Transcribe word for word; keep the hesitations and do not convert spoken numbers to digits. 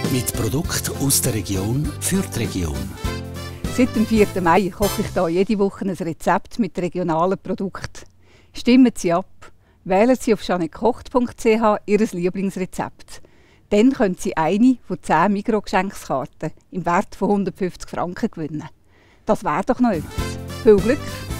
Mit Produkten aus der Region für die Region. Seit dem vierten Mai koche ich hier jede Woche ein Rezept mit regionalen Produkten. Stimmen Sie ab. Wählen Sie auf janekocht punkt c h Ihr Lieblingsrezept. Dann können Sie eine von zehn Mikrogeschenkskarten im Wert von hundertfünfzig Franken gewinnen. Das wäre doch noch etwas. Viel Glück!